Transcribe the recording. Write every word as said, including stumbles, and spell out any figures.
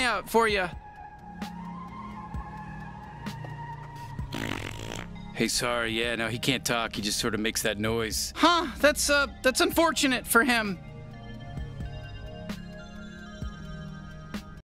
out for you. Hey, sorry, yeah, no, he can't talk. He just sort of makes that noise. Huh, that's, uh, that's unfortunate for him.